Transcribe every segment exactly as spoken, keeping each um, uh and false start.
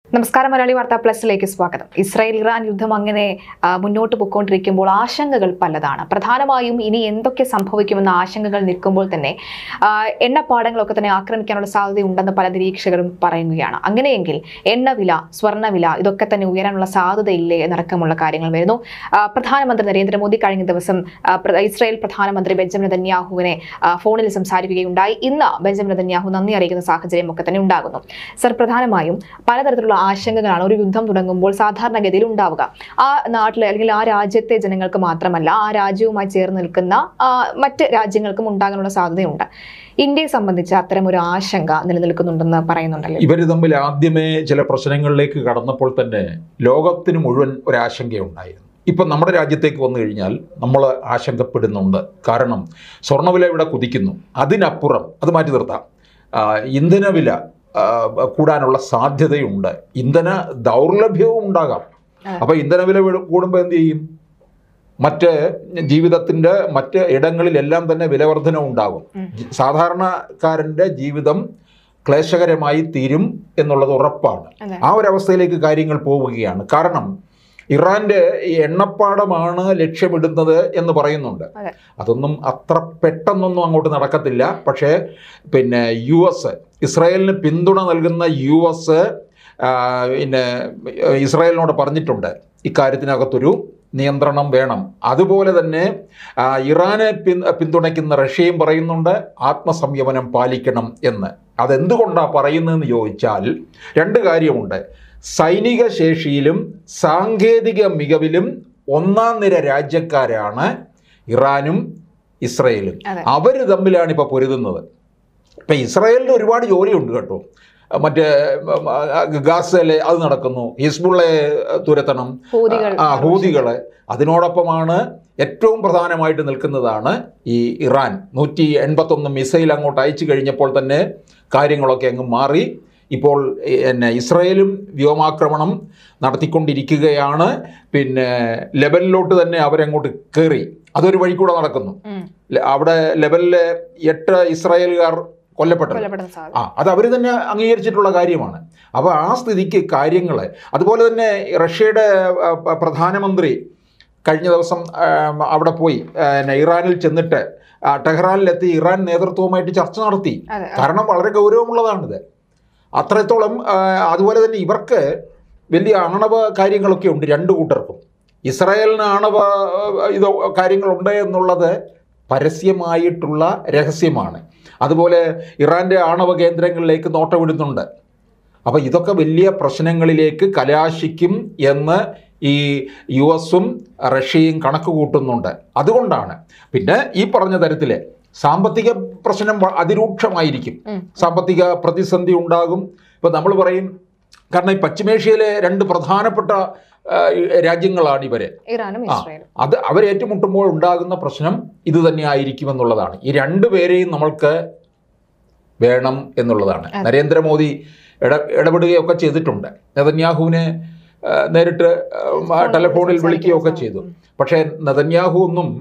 നമസ്കാരം മലയാളി വാർത്താ പ്ലസിലേക്ക് സ്വാഗതം. ഇസ്രായേൽ ഇറാൻ യുദ്ധം അങ്ങനെ മുന്നോട്ട് പോയിക്കൊണ്ടിരിക്കുമ്പോൾ ആശങ്കകൾ പലതാണ്. പ്രധാനമായും ഇനി എന്തൊക്കെ സംഭവിക്കുമെന്ന ആശങ്കകൾ നിൽക്കുമ്പോൾ തന്നെ എണ്ണപ്പാടങ്ങളൊക്കെ തന്നെ ആക്രമിക്കാനുള്ള സാധ്യതയുണ്ടെന്ന് പല നിരീക്ഷകരും പറയുകയാണ്. അങ്ങനെയെങ്കിൽ എണ്ണവില, സ്വർണ്ണവില ഇതൊക്കെ തന്നെ ഉയരാനുള്ള സാധ്യതയില്ലേ എന്നടക്കമുള്ള കാര്യങ്ങൾ വരുന്നു. പ്രധാനമന്ത്രി നരേന്ദ്രമോദി കഴിഞ്ഞ ദിവസം ഇസ്രായേൽ പ്രധാനമന്ത്രി ബെഞ്ചമിൻ നെതന്യാഹുവിനെ ഫോണിൽ സംസാരിക്കുകയുണ്ടായി. ഇന്ന് ബെഞ്ചമിൻ നെതന്യാഹു നന്ദി അറിയിക്കുന്ന സാഹചര്യം ഒക്കെ തന്നെ ഉണ്ടാകുന്നു. സർ, പ്രധാനമായും പലതരത്തിലുള്ള ആശങ്കകളാണ് ഒരു യുദ്ധം തുടങ്ങുമ്പോൾ സാധാരണഗതിയിൽ ഉണ്ടാവുക. ആ നാട്ടിലെ അല്ലെങ്കിൽ ആ രാജ്യത്തെ ജനങ്ങൾക്ക് മാത്രമല്ല, ആ രാജ്യവുമായി ചേർന്ന് നിൽക്കുന്ന മറ്റ് രാജ്യങ്ങൾക്കും ഉണ്ടാകാനുള്ള സാധ്യതയുണ്ട്. ഇന്ത്യയെ സംബന്ധിച്ച് അത്തരം ഒരു ആശങ്ക നിലനിൽക്കുന്നുണ്ടെന്ന് പറയുന്നുണ്ടല്ലോ. ഇവർ തമ്മിൽ ആദ്യമേ ചില പ്രശ്നങ്ങളിലേക്ക് കടന്നപ്പോൾ തന്നെ ലോകത്തിന് മുഴുവൻ ഒരാശങ്കയുണ്ടായിരുന്നു. ഇപ്പം നമ്മുടെ രാജ്യത്തേക്ക് വന്നു കഴിഞ്ഞാൽ നമ്മൾ ആശങ്കപ്പെടുന്നുണ്ട്. കാരണം സ്വർണ്ണവില ഇവിടെ കുതിക്കുന്നു. അതിനപ്പുറം അത് മാറ്റി നിർത്താം, ഇന്ധനവില കൂടാനുള്ള സാധ്യതയുണ്ട്. ഇന്ധന ദൗർലഭ്യവും ഉണ്ടാകാം. അപ്പോൾ ഇന്ധനവില കൂടുമ്പോൾ എന്ത് ചെയ്യും? മറ്റ് ജീവിതത്തിൻ്റെ മറ്റ് ഇടങ്ങളിലെല്ലാം തന്നെ വിലവർധന ഉണ്ടാകും. സാധാരണക്കാരൻ്റെ ജീവിതം ക്ലേശകരമായി തീരും എന്നുള്ളത് ഉറപ്പാണ്. ആ ഒരവസ്ഥയിലേക്ക് കാര്യങ്ങൾ പോവുകയാണ്. കാരണം ഇറാൻ്റെ എണ്ണപ്പാടമാണ് ലക്ഷ്യമിടുന്നത് എന്ന് പറയുന്നുണ്ട്. അതൊന്നും അത്ര പെട്ടെന്നൊന്നും അങ്ങോട്ട് നടക്കത്തില്ല. പക്ഷേ പിന്നെ യു എസ് ഇസ്രായേലിന് പിന്തുണ നൽകുന്ന യു എസ് പിന്നെ ഇസ്രായേലിനോട് പറഞ്ഞിട്ടുണ്ട് ഇക്കാര്യത്തിനകത്തൊരു നിയന്ത്രണം വേണം. അതുപോലെ തന്നെ ഇറാനെ പിന്തുണയ്ക്കുന്ന റഷ്യയും പറയുന്നുണ്ട് ആത്മസംയമനം പാലിക്കണം എന്ന്. അതെന്തുകൊണ്ടാണ് പറയുന്നതെന്ന് ചോദിച്ചാൽ രണ്ട് കാര്യമുണ്ട്. സൈനിക ശേഷിയിലും സാങ്കേതിക മികവിലും ഒന്നാം നിര രാജ്യക്കാരാണ് ഇറാനും ഇസ്രയേലും. അവർ തമ്മിലാണ് ഇപ്പോൾ പൊരുതുന്നത്. ഇപ്പം ഇസ്രായേലിന് ഒരുപാട് ജോലിയുണ്ട് കേട്ടോ. മറ്റേ ഗാസയിലെ അത് നടക്കുന്നു, ഹിസ്ബുള്ളയെ തുരത്തണം, ആ ഹൂതികളെ. അതിനോടൊപ്പമാണ് ഏറ്റവും പ്രധാനമായിട്ട് നിൽക്കുന്നതാണ് ഈ ഇറാൻ. നൂറ്റി എൺപത്തൊന്ന് മിസൈൽ അങ്ങോട്ട് അയച്ചു കഴിഞ്ഞപ്പോൾ തന്നെ കാര്യങ്ങളൊക്കെ അങ്ങ് മാറി. ഇപ്പോൾ പിന്നെ ഇസ്രായേലും വ്യോമാക്രമണം നടത്തിക്കൊണ്ടിരിക്കുകയാണ്. പിന്നെ ലെബനിലോട്ട് തന്നെ അവരങ്ങോട്ട് കയറി. അതൊരു വഴി കൂടെ നടക്കുന്നു. അവിടെ ലെബനിലെ എട്ട് ഇസ്രായേലുകാർ കൊല്ലപ്പെട്ടത് ആ അത് അവർ തന്നെ അംഗീകരിച്ചിട്ടുള്ള കാര്യമാണ്. അപ്പോൾ ആ സ്ഥിതിക്ക് കാര്യങ്ങൾ, അതുപോലെ തന്നെ റഷ്യയുടെ പ്രധാനമന്ത്രി കഴിഞ്ഞ ദിവസം അവിടെ പോയി ഇറാനിൽ ചെന്നിട്ട് ടെഹ്റാനിലെത്തി ഇറാൻ നേതൃത്വവുമായിട്ട് ചർച്ച നടത്തി. കാരണം വളരെ ഗൗരവമുള്ളതാണിത്. അത്രത്തോളം. അതുപോലെ തന്നെ ഇവർക്ക് വലിയ ആണവ കാര്യങ്ങളൊക്കെ ഉണ്ട് രണ്ടു കൂട്ടർക്കും. ഇസ്രായേലിന് ആണവ ഇതോ കാര്യങ്ങളുണ്ട് എന്നുള്ളത് പരസ്യമായിട്ടുള്ള രഹസ്യമാണ്. അതുപോലെ ഇറാൻ്റെ ആണവ കേന്ദ്രങ്ങളിലേക്ക് നോട്ടമിടുന്നുണ്ട്. അപ്പോൾ ഇതൊക്കെ വലിയ പ്രശ്നങ്ങളിലേക്ക് കലാശിക്കും എന്ന് ഈ യു എസും റഷ്യയും കണക്ക് കൂട്ടുന്നുണ്ട്. അതുകൊണ്ടാണ് പിന്നെ ഈ പറഞ്ഞ തരത്തിൽ സാമ്പത്തിക പ്രശ്നം അതിരൂക്ഷമായിരിക്കും. സാമ്പത്തിക പ്രതിസന്ധി ഉണ്ടാകും. ഇപ്പം നമ്മൾ പറയും, കാരണം ഈ പശ്ചിമേഷ്യയിലെ രണ്ട് പ്രധാനപ്പെട്ട രാജ്യങ്ങളാണ് ഇവര്. അത് അവരേറ്റുമുട്ടുമ്പോൾ ഉണ്ടാകുന്ന പ്രശ്നം ഇത് തന്നെ ആയിരിക്കുമെന്നുള്ളതാണ്. ഈ രണ്ടു പേരെയും നമ്മൾക്ക് വേണം എന്നുള്ളതാണ്. നരേന്ദ്രമോദി ഇട ഇടപെടുകയൊക്കെ ചെയ്തിട്ടുണ്ട്. നെതന്യാഹുവിനെ നേരിട്ട് ടെലിഫോണിൽ വിളിക്കുകയൊക്കെ ചെയ്തു. പക്ഷേ നെതന്യാഹു ഒന്നും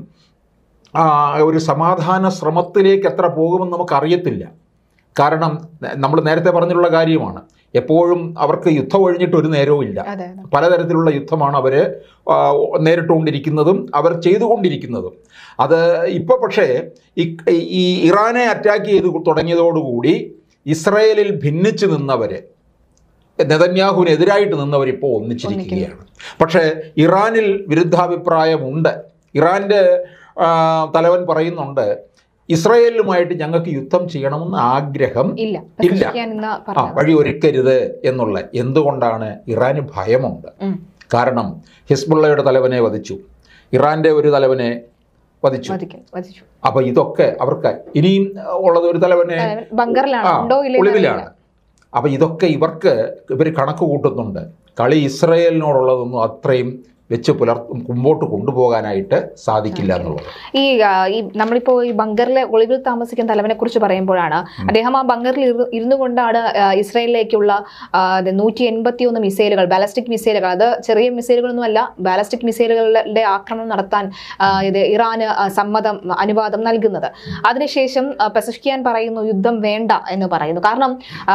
ഒരു സമാധാന ശ്രമത്തിലേക്ക് എത്ര പോകുമെന്ന് നമുക്കറിയത്തില്ല. കാരണം നമ്മൾ നേരത്തെ പറഞ്ഞിട്ടുള്ള കാര്യമാണ്, എപ്പോഴും അവർക്ക് യുദ്ധം ഒഴിഞ്ഞിട്ട് ഒരു നേരവും ഇല്ല. പലതരത്തിലുള്ള യുദ്ധമാണ് അവർ നേരിട്ടുകൊണ്ടിരിക്കുന്നതും അവർ ചെയ്തുകൊണ്ടിരിക്കുന്നതും. അത് ഇപ്പോൾ പക്ഷേ ഈ ഇറാനെ അറ്റാക്ക് ചെയ്ത് തുടങ്ങിയതോടുകൂടി ഇസ്രായേലിൽ ഭിന്നിച്ച് നിന്നവർ, നെതന്യാഹുവിനെതിരായിട്ട് നിന്നവർ ഇപ്പോൾ ഒന്നിച്ചിരിക്കുകയാണ്. പക്ഷേ ഇറാനിൽ വിരുദ്ധാഭിപ്രായമുണ്ട്. ഇറാൻ്റെ തലവൻ പറയുന്നുണ്ട് ഇസ്രായേലുമായിട്ട് ഞങ്ങൾക്ക് യുദ്ധം ചെയ്യണമെന്ന് ആഗ്രഹം ഇല്ല, ആ വഴി ഒരുക്കരുത് എന്നുള്ള. എന്തുകൊണ്ടാണ്? ഇറാന് ഭയമുണ്ട്. കാരണം ഹിസ്ബുള്ളയുടെ തലവനെ വധിച്ചു, ഇറാൻ്റെ ഒരു തലവനെ വധിച്ചു. അപ്പൊ ഇതൊക്കെ അവർക്ക് ഇനിയും ഉള്ളത് ഒരു തലവനെ ഒളിവിലാണ്. അപ്പൊ ഇതൊക്കെ ഇവർക്ക് ഇവർ കണക്ക് കൂട്ടുന്നുണ്ട്. കളി ഇസ്രായേലിനോടുള്ളതൊന്നും അത്രയും വെച്ച് പുലർ മുമ്പോട്ട് കൊണ്ടുപോകാനായിട്ട് സാധിക്കില്ല എന്നുള്ളത്. ഈ ഈ നമ്മളിപ്പോൾ ഈ ബങ്കറിലെ ഒളിവിൽ താമസിക്കുന്ന തലവനെ കുറിച്ച് പറയുമ്പോഴാണ് അദ്ദേഹം ആ ബങ്കറിൽ ഇരുന്നു കൊണ്ടാണ് ഇസ്രായേലിലേക്കുള്ള നൂറ്റി എൺപത്തി ഒന്ന് മിസൈലുകൾ, ബാലസ്റ്റിക് മിസൈലുകൾ, അത് ചെറിയ മിസൈലുകളൊന്നുമല്ല, ബാലസ്റ്റിക് മിസൈലുകളുടെ ആക്രമണം നടത്താൻ ഇത് ഇറാന് സമ്മതം അനുവാദം നൽകുന്നത്. അതിനുശേഷം പെസഷ്കിയാൻ പറയുന്നു യുദ്ധം വേണ്ട എന്ന് പറയുന്നു. കാരണം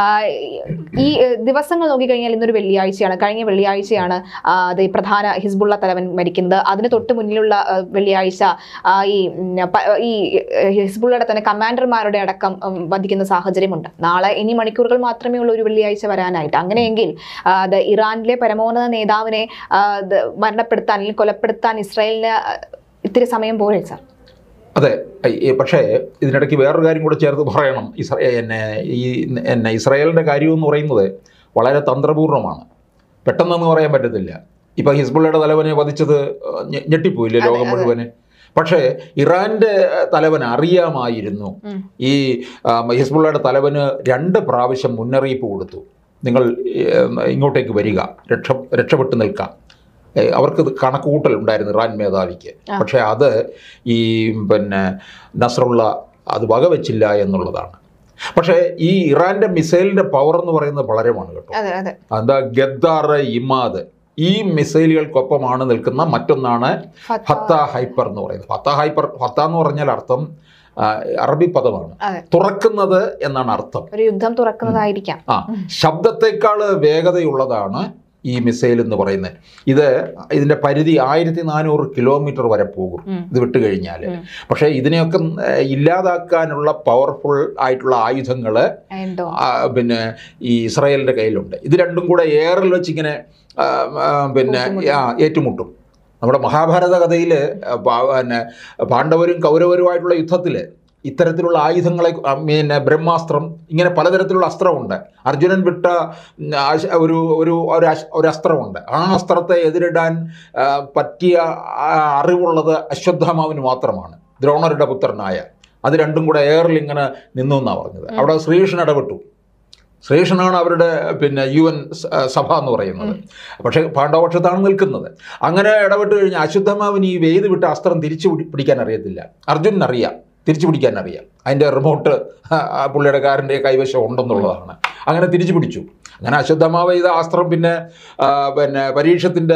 ഈ ദിവസങ്ങൾ നോക്കിക്കഴിഞ്ഞാൽ ഇന്നൊരു വെള്ളിയാഴ്ചയാണ്, കഴിഞ്ഞ വെള്ളിയാഴ്ചയാണ് അത് പ്രധാന ഹിസ്ബുള്ള തലവൻ മരിക്കുന്നത്. അതിന് തൊട്ട് മുന്നിലുള്ള വെള്ളിയാഴ്ച ഈ ഈ ഹിസ്ബുള്ളയുടെ തന്നെ കമാൻഡർമാരുടെ അടക്കം വധിക്കുന്ന സാഹചര്യമുണ്ട്. നാളെ ഇനി മണിക്കൂറുകൾ മാത്രമേ ഉള്ളൂ ഒരു വെള്ളിയാഴ്ച വരാനായിട്ട്. അങ്ങനെയെങ്കിൽ അത് ഇറാനിലെ പരമോന്നത നേതാവിനെ മരണപ്പെടുത്താൻ അല്ലെങ്കിൽ കൊലപ്പെടുത്താൻ ഇസ്രായേലിന് ഇത്തിരി സമയം പോരെ സാർ? അതെ, പക്ഷേ ഇതിനിടയ്ക്ക് വേറൊരു കാര്യം കൂടെ ചേർത്ത് പറയണം. ഇസ്രാ എന്നെ ഈ എന്നെ ഇസ്രായേലിൻ്റെ കാര്യം എന്ന് പറയുന്നത് വളരെ തന്ത്രപൂർണ്ണമാണ്, പെട്ടെന്നൊന്നും പറയാൻ പറ്റത്തില്ല. ഇപ്പം ഹിസ്ബുള്ളയുടെ തലവനെ വധിച്ചത് ഞെട്ടിപ്പോയില്ലേ ലോകം മുഴുവന്. പക്ഷേ ഇറാൻ്റെ തലവൻ അറിയാമായിരുന്നു, ഈ ഹിസ്ബുള്ളയുടെ തലവന് രണ്ട് പ്രാവശ്യം മുന്നറിയിപ്പ് കൊടുത്തു, നിങ്ങൾ ഇങ്ങോട്ടേക്ക് വരിക, രക്ഷ രക്ഷപ്പെട്ടു നിൽക്കാം. അവർക്ക് കണക്കുകൂട്ടൽ ഉണ്ടായിരുന്നു ഇറാൻ മേധാവിക്ക്. പക്ഷേ അത് ഈ പിന്നെ നസ്രുള്ള അത് വകവെച്ചില്ല എന്നുള്ളതാണ്. പക്ഷേ ഈ ഇറാൻ്റെ മിസൈലിൻ്റെ പവർ എന്ന് പറയുന്നത് വളരെയാണ് കേട്ടോ. എന്താ ഗദ്ദാർ, ഇമാദ്, ഈ മിസൈലുകൾക്കൊപ്പമാണ് നിൽക്കുന്ന മറ്റൊന്നാണ് ഫത്ത ഹൈപ്പർ എന്ന് പറയുന്നത്. ഫത്ത ഹൈപ്പർ, ഫത്ത എന്ന് പറഞ്ഞാൽ അർത്ഥം അറബി പദമാണ്, തുറക്കുന്നത് എന്നാണ് അർത്ഥം. ഒരു യുദ്ധം തുറക്കുന്നതായിരിക്കാം. ആ, ശബ്ദത്തെക്കാൾ വേഗതയുള്ളതാണ് ഈ മിസൈൽ എന്ന് പറയുന്നത്. ഇത് ഇതിൻ്റെ പരിധി ആയിരത്തി നാനൂറ് കിലോമീറ്റർ വരെ പോകും ഇത് വിട്ട് കഴിഞ്ഞാൽ. പക്ഷേ ഇതിനെയൊക്കെ ഇല്ലാതാക്കാനുള്ള പവർഫുൾ ആയിട്ടുള്ള ആയുധങ്ങൾ പിന്നെ ഈ ഇസ്രായേലിൻ്റെ കയ്യിലുണ്ട്. ഇത് രണ്ടും കൂടെ എയറിൽ വെച്ചിങ്ങനെ പിന്നെ ഏറ്റുമുട്ടും. നമ്മുടെ മഹാഭാരത കഥയിൽ പിന്നെ പാണ്ഡവരും കൗരവരുമായിട്ടുള്ള യുദ്ധത്തിൽ ഇത്തരത്തിലുള്ള ആയുധങ്ങളെ പിന്നെ ബ്രഹ്മാസ്ത്രം, ഇങ്ങനെ പലതരത്തിലുള്ള അസ്ത്രമുണ്ട്. അർജുനൻ വിട്ട ഒരു ഒരു ഒരു അസ്ത്രമുണ്ട്. ആ അസ്ത്രത്തെ എതിരിടാൻ പറ്റിയ അറിവുള്ളത് അശ്വത്ഥാമാവിന് മാത്രമാണ്, ദ്രോണരുടെ പുത്രനായ. അത് രണ്ടും കൂടെ എയറിൽ ഇങ്ങനെ നിന്നു എന്നാണ് പറഞ്ഞത്. അവിടെ ശ്രീകൃഷ്ണൻ ഇടപെട്ടു. ശ്രീകൃഷ്ണനാണ് അവരുടെ പിന്നെ യു എൻ സഭ എന്ന് പറയുന്നത്. പക്ഷേ പാണ്ഡവപക്ഷത്താണ് നിൽക്കുന്നത്. അങ്ങനെ ഇടപെട്ട് കഴിഞ്ഞാൽ അശ്വത്ഥാമാവിന് ഈ വെയ്ത് വിട്ട അസ്ത്രം തിരിച്ചു പിടിക്കാൻ അറിയത്തില്ല. അർജുനറിയാം, തിരിച്ചു പിടിക്കാൻ അറിയാം. അതിൻ്റെ റിമോട്ട് പുള്ളിയുടെ കാരൻ്റെ കൈവശം ഉണ്ടെന്നുള്ളതാണ്. അങ്ങനെ തിരിച്ചു പിടിച്ചു. അങ്ങനെ അശ്വത്ഥാമാവ് ചെയ്ത അസ്ത്രം പിന്നെ പിന്നെ പരീക്ഷത്തിൻ്റെ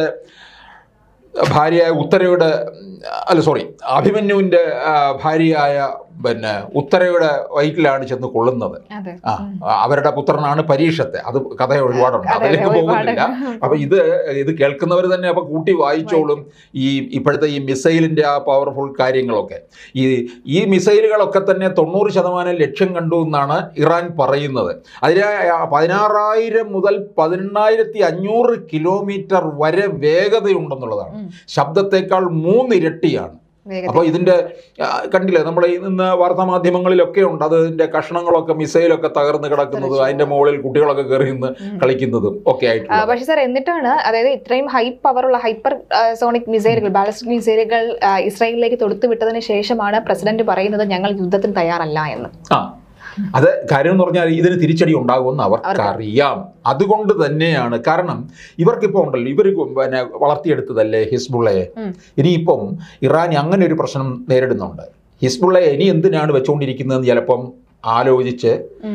ഭാര്യയായ ഉത്തരയുടെ അല്ല സോറി അഭിമന്യുവിൻ്റെ ഭാര്യയായ പിന്നെ ഉത്തരയുടെ വയറ്റിലാണ് ചെന്ന് കൊള്ളുന്നത്. ആ, അവരുടെ പുത്രനാണ് പരീക്ഷത്തെ. അത് കഥ ഒരുപാടുണ്ട്, അതിലേക്ക് പോകുന്നില്ല. അപ്പൊ ഇത് ഇത് കേൾക്കുന്നവർ തന്നെ അപ്പൊ കൂട്ടി വായിച്ചോളും ഈ ഇപ്പോഴത്തെ ഈ മിസൈലിന്റെ ആ പവർഫുൾ കാര്യങ്ങളൊക്കെ. ഈ ഈ മിസൈലുകളൊക്കെ തന്നെ തൊണ്ണൂറ് ശതമാനം ലക്ഷ്യം കണ്ടു എന്നാണ് ഇറാൻ പറയുന്നത്. അതിന് പതിനാറായിരം മുതൽ പതിനെണ്ണായിരത്തി അഞ്ഞൂറ് കിലോമീറ്റർ വരെ വേഗതയുണ്ടെന്നുള്ളതാണ്. ശബ്ദത്തെക്കാൾ മൂന്നിരട്ടിയാണ്. അപ്പോൾ ഇതിൻ്റെ കണ്ടില്ലേ നമ്മൾ ഇന്ന് വാർത്താ മാധ്യമങ്ങളിലൊക്കെ ഉണ്ട്, അതിൻ്റെ കഷ്ണങ്ങളൊക്കെ മിസൈലൊക്കെ തകർന്ന് കിടക്കുന്നതും അതിൻ്റെ മുകളിൽ കുട്ടികളൊക്കെ കയറി നിന്ന് കളിക്കുന്നതും ഒക്കെ ആയിട്ട്. പക്ഷേ സാർ, എന്നിട്ടാണ് അതായത് ഇത്രയും ഹൈ പവറുള്ള ഹൈപ്പർ സോണിക് മിസൈലുകൾ, ബാലിസ്റ്റിക് മിസൈലുകൾ ഇസ്രായേലിലേക്ക് തൊടുത്തു വിട്ടതിന് ശേഷമാണ് പ്രസിഡന്റ് പറയുന്നത് ഞങ്ങൾ യുദ്ധത്തിന് തയ്യാറല്ല എന്ന്. ആ, അത് കാര്യം എന്ന് പറഞ്ഞാൽ ഇതിന് തിരിച്ചടി ഉണ്ടാകുമെന്ന് അവർക്കറിയാം. അതുകൊണ്ട് തന്നെയാണ്, കാരണം ഇവർക്കിപ്പോൾ ഉണ്ടല്ലോ, ഇവർ പിന്നെ വളർത്തിയെടുത്തതല്ലേ ഹിസ്ബുള്ളയെ. ഇനിയിപ്പം ഇറാൻ അങ്ങനെ ഒരു പ്രശ്നം നേരിടുന്നുണ്ട്. ഹിസ്ബുള്ളയെ ഇനി എന്തിനാണ് വെച്ചുകൊണ്ടിരിക്കുന്നതെന്ന് ചിലപ്പം ആലോചിച്ച്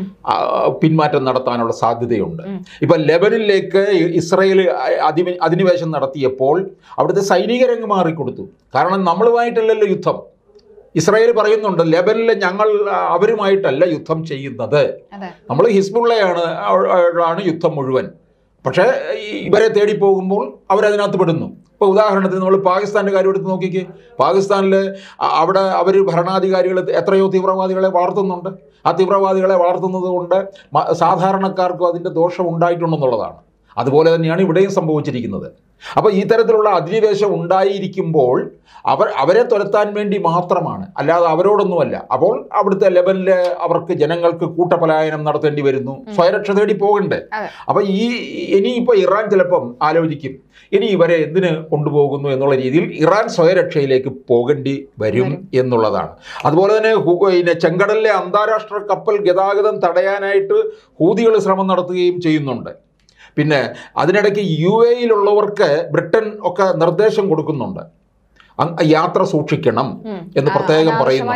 പിന്മാറ്റം നടത്താനുള്ള സാധ്യതയുണ്ട്. ഇപ്പം ലെബനിലേക്ക് ഇസ്രയേൽ അധി അധിനിവേശം നടത്തിയപ്പോൾ അവിടുത്തെ സൈനികരങ്ങ് മാറിക്കൊടുത്തു. കാരണം നമ്മളുമായിട്ടല്ലല്ലോ യുദ്ധം. ഇസ്രായേൽ പറയുന്നുണ്ട് ലെബനിൽ ഞങ്ങൾ അവരുമായിട്ടല്ല യുദ്ധം ചെയ്യുന്നത്, നമ്മൾ ഹിസ്ബുള്ളയാണ് ആണ് യുദ്ധം മുഴുവൻ. പക്ഷേ ഇവരെ തേടി പോകുമ്പോൾ അവരതിനകത്ത് പെടുന്നു. ഇപ്പോൾ ഉദാഹരണത്തിന് നമ്മൾ പാകിസ്ഥാൻ്റെ കാര്യം എടുത്ത് നോക്കിക്കേ. പാകിസ്ഥാനിൽ അവിടെ അവർ ഭരണാധികാരികൾ എത്രയോ തീവ്രവാദികളെ വളർത്തുന്നുണ്ട്. ആ തീവ്രവാദികളെ വളർത്തുന്നത് കൊണ്ട് സാധാരണക്കാർക്കും അതിൻ്റെ ദോഷം ഉണ്ടായിട്ടുണ്ടെന്നുള്ളതാണ്. അതുപോലെ തന്നെയാണ് ഇവിടെയും സംഭവിച്ചിരിക്കുന്നത്. അപ്പോൾ ഈ തരത്തിലുള്ള അധിനിവേശം ഉണ്ടായിരിക്കുമ്പോൾ അവർ അവരെ തുരത്താൻ വേണ്ടി മാത്രമാണ്, അല്ലാതെ അവരോടൊന്നുമല്ല. അപ്പോൾ അവിടുത്തെ ലെബനിലെ അവർക്ക് ജനങ്ങൾക്ക് കൂട്ടപലായനം നടത്തേണ്ടി വരുന്നു, സ്വയരക്ഷ തേടി പോകണ്ടേ. അപ്പം ഈ ഇനിയിപ്പോൾ ഇറാൻ ചിലപ്പം ആലോചിക്കും ഇനി ഇവരെ എന്തിന് കൊണ്ടുപോകുന്നു എന്നുള്ള രീതിയിൽ ഇറാൻ സ്വയരക്ഷയിലേക്ക് പോകേണ്ടി വരും എന്നുള്ളതാണ്. അതുപോലെ തന്നെ പിന്നെ ചെങ്കടലിലെ അന്താരാഷ്ട്ര കപ്പൽ ഗതാഗതം തടയാനായിട്ട് ഹൂതികൾ ശ്രമം നടത്തുകയും ചെയ്യുന്നുണ്ട്. പിന്നെ അതിനിടയ്ക്ക് യു എയിലുള്ളവർക്ക് ബ്രിട്ടൻ ഒക്കെ നിർദ്ദേശം കൊടുക്കുന്നുണ്ട്, യാത്ര സൂക്ഷിക്കണം എന്ന് പ്രത്യേകം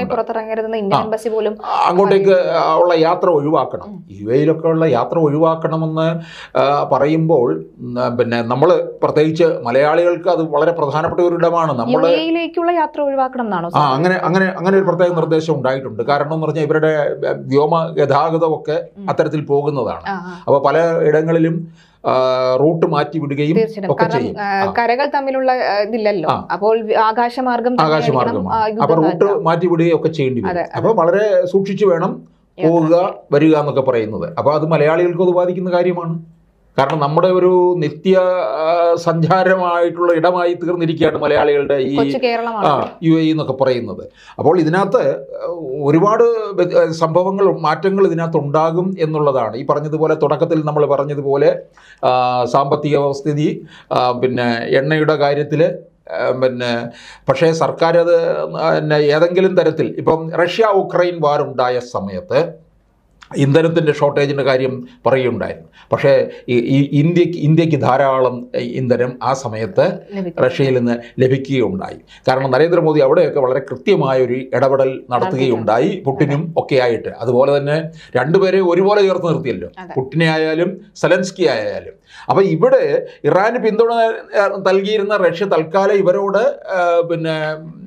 പറയുന്നുണ്ട്. അങ്ങോട്ടേക്ക് ഉള്ള യാത്ര ഒഴിവാക്കണം, യു എയിലൊക്കെ ഉള്ള യാത്ര ഒഴിവാക്കണമെന്ന് പറയുമ്പോൾ പിന്നെ നമ്മൾ പ്രത്യേകിച്ച് മലയാളികൾക്ക് അത് വളരെ പ്രധാനപ്പെട്ട ഒരു ഇടമാണ്. നമ്മൾ യാത്ര ഒഴിവാക്കണം എന്നാണോ? ആ അങ്ങനെ അങ്ങനെ അങ്ങനെ ഒരു പ്രത്യേക നിർദ്ദേശം ഉണ്ടായിട്ടുണ്ട്. കാരണം എന്ന് പറഞ്ഞാൽ ഇവരുടെ വ്യോമ ഗതാഗതമൊക്കെ അത്തരത്തിൽ പോകുന്നതാണ്. അപ്പോൾ പല ഇടങ്ങളിലും റൂട്ട് മാറ്റി വിടുകയും ഒക്കെ ചെയ്യും. കരകൾ തമ്മിലുള്ള ഇതില്ലല്ലോ, അപ്പോൾ ആകാശമാർഗം ആകാശമാർഗമാണ്. അപ്പൊ റൂട്ട് മാറ്റി വിടുകയും ഒക്കെ ചെയ്യേണ്ടി വരും. അപ്പൊ വളരെ സൂക്ഷിച്ചു വേണം പോവുക വരിക എന്നൊക്കെ പറയുന്നത്. അപ്പൊ അത് മലയാളികൾക്ക് അത് ബാധിക്കുന്ന കാര്യമാണ്. കാരണം നമ്മുടെ ഒരു നിത്യ സഞ്ചാരമായിട്ടുള്ള ഇടമായി തീർന്നിരിക്കുകയാണ് മലയാളികളുടെ ഈ ആ യു എ എന്നൊക്കെ പറയുന്നത്. അപ്പോൾ ഇതിനകത്ത് ഒരുപാട് സംഭവങ്ങൾ മാറ്റങ്ങൾ ഇതിനകത്ത് ഉണ്ടാകും എന്നുള്ളതാണ്. ഈ പറഞ്ഞതുപോലെ തുടക്കത്തിൽ നമ്മൾ പറഞ്ഞതുപോലെ സാമ്പത്തിക സ്ഥിതി, പിന്നെ എണ്ണയുടെ കാര്യത്തിൽ, പിന്നെ പക്ഷേ സർക്കാർ അത് പിന്നെ ഏതെങ്കിലും തരത്തിൽ ഇപ്പം റഷ്യ ഉക്രൈൻ വാർ ഉണ്ടായ സമയത്ത് ഇന്ധനത്തിൻ്റെ ഷോർട്ടേജിൻ്റെ കാര്യം പറയുകയുണ്ടായിരുന്നു. പക്ഷേ ഈ ഇന്ത്യക്ക് ഇന്ത്യക്ക് ധാരാളം ഇന്ധനം ആ സമയത്ത് റഷ്യയിൽ നിന്ന് ലഭിക്കുകയുണ്ടായി. കാരണം നരേന്ദ്രമോദി അവിടെയൊക്കെ വളരെ കൃത്യമായൊരു ഇടപെടൽ നടത്തുകയുണ്ടായി, പുടിനും ഒക്കെ ആയിട്ട്. അതുപോലെ തന്നെ രണ്ടുപേരെ ഒരുപോലെ ചേർത്ത് നിർത്തിയല്ലോ, പുടിനെ ആയാലും സെലൻസ്കി ആയാലും. അപ്പോൾ ഇവിടെ ഇറാന് പിന്തുണ നൽകിയിരുന്ന റഷ്യ തൽക്കാലം ഇവരോട് പിന്നെ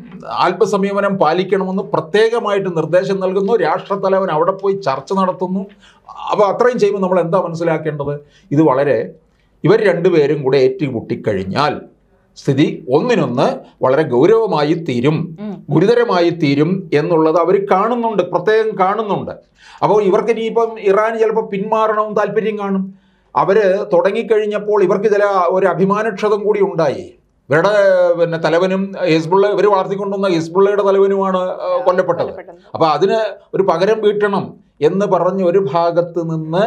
ആത്മസംയമനം പാലിക്കണമെന്ന് പ്രത്യേകമായിട്ട് നിർദ്ദേശം നൽകുന്നു. രാഷ്ട്രത്തലവൻ അവിടെ പോയി ചർച്ച നടത്തുന്നു. അപ്പോൾ അത്രയും ചെയ്യുമ്പോൾ നമ്മൾ എന്താ മനസ്സിലാക്കേണ്ടത്? ഇത് വളരെ ഇവർ രണ്ടുപേരും കൂടെ ഏറ്റുമുട്ടിക്കഴിഞ്ഞാൽ സ്ഥിതി ഒന്നിനൊന്ന് വളരെ ഗൗരവമായി തീരും, ഗുരുതരമായി തീരും എന്നുള്ളത് അവർ കാണുന്നുണ്ട്, പ്രത്യേകം കാണുന്നുണ്ട്. അപ്പോൾ ഇവർക്ക് ഇനിയിപ്പം ഇറാൻ ചിലപ്പോൾ പിന്മാറണമെന്ന് താല്പര്യം കാണും. അവർ തുടങ്ങിക്കഴിഞ്ഞപ്പോൾ ഇവർക്ക് ചില ഒരു അഭിമാനക്ഷതം കൂടി ഉണ്ടായി. ഇവരുടെ പിന്നെ തലവനും ഹിസ്ബുള്ള ഇവർ വളർത്തിക്കൊണ്ടുവന്ന ഹിസ്ബുള്ളയുടെ തലവനുമാണ് കൊല്ലപ്പെട്ടത്. അപ്പോൾ അതിന് ഒരു പകരം വീട്ടണം എന്ന് പറഞ്ഞ് ഒരു ഭാഗത്ത് നിന്ന്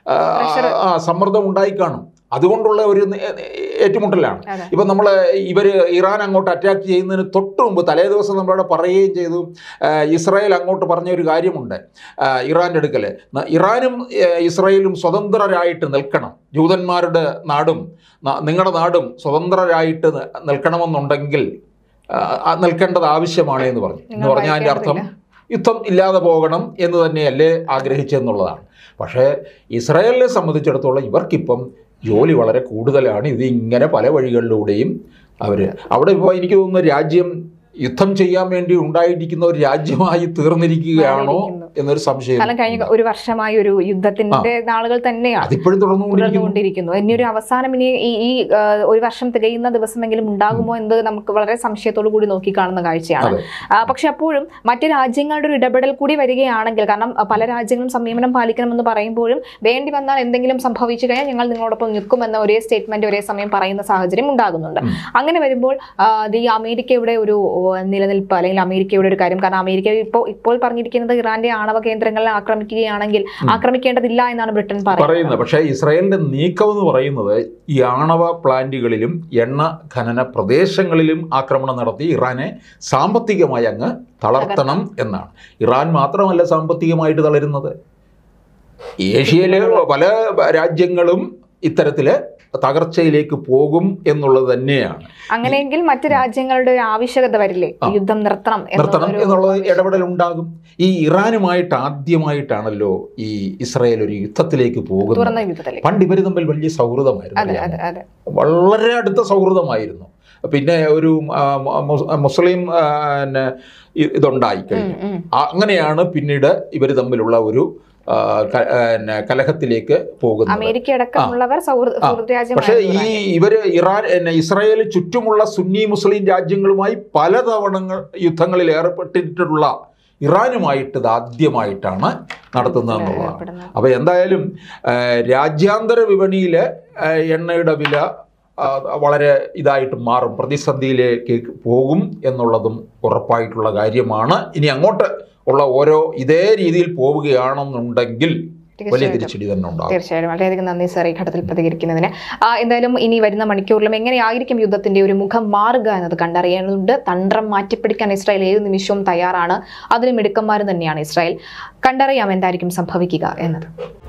സമ്മർദ്ദം ഉണ്ടായി കാണും. അതുകൊണ്ടുള്ള ഒരു ഏറ്റുമുട്ടലാണ്. ഇപ്പം നമ്മൾ ഇവർ ഇറാൻ അങ്ങോട്ട് അറ്റാക്ക് ചെയ്യുന്നതിന് തൊട്ട് മുമ്പ് തലേ ദിവസം നമ്മളവിടെ പറയുകയും ചെയ്തു, ഇസ്രായേൽ അങ്ങോട്ട് പറഞ്ഞ ഒരു കാര്യമുണ്ട് ഇറാൻ്റെ അടുക്കൽ, ഇറാനും ഇസ്രായേലും സ്വതന്ത്രരായിട്ട് നിൽക്കണം, ജൂതന്മാരുടെ നാടും നിങ്ങളുടെ നാടും സ്വതന്ത്രരായിട്ട് നിൽക്കണമെന്നുണ്ടെങ്കിൽ നിൽക്കേണ്ടത് ആവശ്യമാണ് എന്ന് പറഞ്ഞു. എന്ന് പറഞ്ഞാൽ അതിൻ്റെ അർത്ഥം യുദ്ധം ഇല്ലാതെ പോകണം എന്ന് തന്നെയല്ലേ ആഗ്രഹിച്ചെന്നുള്ളതാണ്. പക്ഷേ ഇസ്രായേലിനെ സംബന്ധിച്ചിടത്തോളം ഇവർക്കിപ്പം ജോലി വളരെ കൂടുതലാണ്. ഇത് ഇങ്ങനെ പല വഴികളിലൂടെയും അവർ അവിടെ ഇപ്പോൾ എനിക്ക് തോന്നുന്നു രാജ്യം യുദ്ധം ചെയ്യാൻ വേണ്ടി ഉണ്ടായിരിക്കുന്ന ഒരു രാജ്യമായി തീർന്നിരിക്കുകയാണോ എന്നൊരു സംശയം. കാരണം കഴിഞ്ഞ ഒരു വർഷമായി ഒരു യുദ്ധത്തിന്റെ നാളുകൾ തന്നെയാണ്, അതിപ്പോഴും തുടർന്നുകൊണ്ടിരിക്കുന്നു. ഇനി ഒരു അവസാനം ഇനി ഈ ഒരു വർഷം തികയുന്ന ദിവസമെങ്കിലും ഉണ്ടാകുമോ എന്ന് നമുക്ക് വളരെ സംശയത്തോടു കൂടി നോക്കി കാണുന്ന കാഴ്ചയാണ്. പക്ഷെ അപ്പോഴും മറ്റു രാജ്യങ്ങളുടെ ഒരു ഇടപെടൽ കൂടി വരികയാണെങ്കിൽ, കാരണം പല രാജ്യങ്ങളും സംയമനം പാലിക്കണമെന്ന് പറയുമ്പോഴും വേണ്ടി വന്നാൽ എന്തെങ്കിലും സംഭവിച്ചു കഴിഞ്ഞാൽ ഞങ്ങൾ നിങ്ങളോടൊപ്പം നിൽക്കുമെന്ന ഒരേ സ്റ്റേറ്റ്മെന്റ് ഒരേ സമയം പറയുന്ന സാഹചര്യം ഉണ്ടാകുന്നുണ്ട്. അങ്ങനെ വരുമ്പോൾ ഈ അമേരിക്കയുടെ ഒരു നിലനിൽപ്പ് അല്ലെങ്കിൽ അമേരിക്കയുടെ ഒരു കാര്യം, കാരണം അമേരിക്ക ഇപ്പോൾ ഇപ്പോൾ പറഞ്ഞിരിക്കുന്നത് ഇറാന്റെ ആണവ കേന്ദ്രങ്ങളെ ആക്രമിക്കുകയാണെങ്കിൽ ആക്രമിക്കേണ്ടതില്ല എന്നാണ് ബ്രിട്ടൻ പറയുന്നത്. പക്ഷേ ഇസ്രായേലിന്റെ നീക്കം എന്ന് പറയുന്നത് ഈ ആണവ പ്ലാന്റുകളിലും എണ്ണ ഖനന പ്രദേശങ്ങളിലും ആക്രമണം നടത്തി ഇറാനെ സാമ്പത്തികമായി അങ്ങ് തളർത്തണം എന്നാണ്. ഇറാൻ മാത്രമല്ല സാമ്പത്തികമായിട്ട് തളരുന്നത്, ഏഷ്യയിലെ പല രാജ്യങ്ങളും ഇത്തരത്തില് തകർച്ചയിലേക്ക് പോകും എന്നുള്ളത് തന്നെയാണ്. അങ്ങനെയെങ്കിൽ മറ്റു രാജ്യങ്ങളുടെ ആവശ്യകത വരില്ലേ, യുദ്ധം നിർത്തണം നിർത്തണം എന്നുള്ള ഇടപെടൽ ഉണ്ടാകും. ഈ ഇറാനുമായിട്ട് ആദ്യമായിട്ടാണല്ലോ ഈ ഇസ്രായേൽ ഒരു യുദ്ധത്തിലേക്ക് പോകുന്നത്. പണ്ട് ഇവർ തമ്മിൽ വലിയ സൗഹൃദമായിരുന്നു, വളരെ അടുത്ത സൗഹൃദമായിരുന്നു. പിന്നെ ഒരു മുസ്ലിം ഇതുണ്ടായി കഴിഞ്ഞു. അങ്ങനെയാണ് പിന്നീട് ഇവർ തമ്മിലുള്ള ഒരു കലഹത്തിലേക്ക് പോകുന്നത്. പക്ഷേ ഈ ഇവര് ഇറാൻ ഇസ്രായേൽ ചുറ്റുമുള്ള സുന്നി മുസ്ലിം രാജ്യങ്ങളുമായി പലതവണ യുദ്ധങ്ങളിൽ ഏർപ്പെട്ടിട്ടുള്ള ഇറാനുമായിട്ട് ഇത് ആദ്യമായിട്ടാണ് നടത്തുന്നതെന്നുള്ളതാണ്. അപ്പോൾ എന്തായാലും രാജ്യാന്തര വിപണിയിൽ എണ്ണയുടെ വില വളരെ ഇതായിട്ട് മാറും, പ്രതിസന്ധിയിലേക്ക് പോകും എന്നുള്ളതും ഉറപ്പായിട്ടുള്ള കാര്യമാണ്. ഇനി അങ്ങോട്ട് ഉള്ള ഓരോ ഇതേ രീതിയിൽ പോവുകയാണെന്നുണ്ടെങ്കിൽ വലിയ തിരിച്ചടി തന്നെ ഉണ്ടാകും. തീർച്ചയായും വളരെയധികം നന്ദി സാർ ഈ ഘട്ടത്തിൽ പ്രതികരിക്കുന്നതിന്. എന്തായാലും ഇനി വരുന്ന മണിക്കൂറിലും എങ്ങനെയായിരിക്കും യുദ്ധത്തിന്റെ ഒരു മുഖം മാറുക എന്നത് കണ്ടറിയേണ്ടതുണ്ട്. തന്ത്രം മാറ്റിപ്പിടിക്കാൻ ഇസ്രായേൽ ഏത് നിമിഷവും തയ്യാറാണ്, അതിന് മിടുക്കന്മാർ തന്നെയാണ് ഇസ്രായേൽ. കണ്ടറിയാം എന്തായിരിക്കും സംഭവിക്കുക എന്നത്.